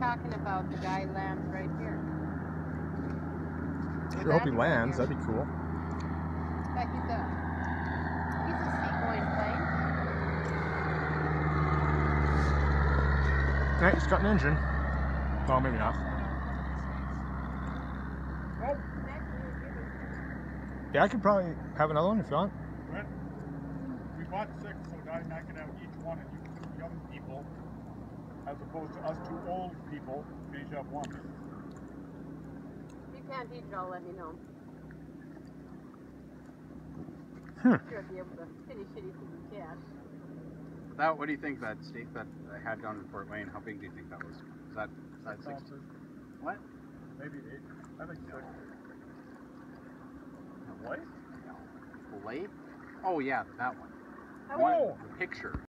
talking about the guy lands right here. Sure hope he lands. That'd be cool. Yeah, he's a seagoing plane. Yeah, he's got an engine. Oh, maybe not. Oh. Yeah, I could probably have another one if you want. Right. We bought 6, so Dottie and I can have each one, and you two young people, as opposed to us 2 old people, we each have one. If you can't eat it all, let me know. Hmm. Sure, I'll be able to finish it if you can. That, what do you think that steak that I had down in Fort Wayne, how big do you think that was? Is that 6 ounces? What? Maybe 8. I think 6. What? Filet? Oh yeah, that one. Oh! The picture.